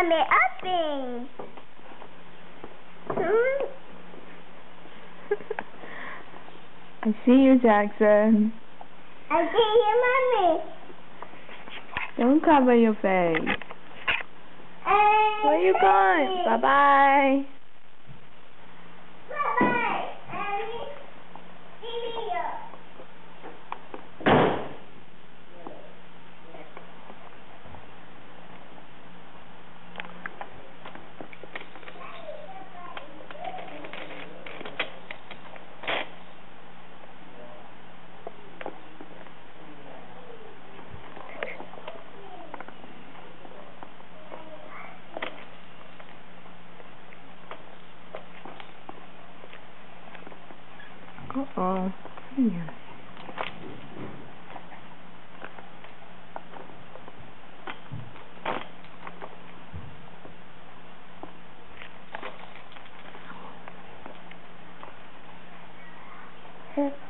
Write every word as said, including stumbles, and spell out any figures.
mommy upping. Hmm? I see you, Jackson. I see you, mommy. Don't cover your face. Hey, Where you going? Bye-bye. Bye-bye. Mommy. See you. Uh-oh. Yeah. Huh.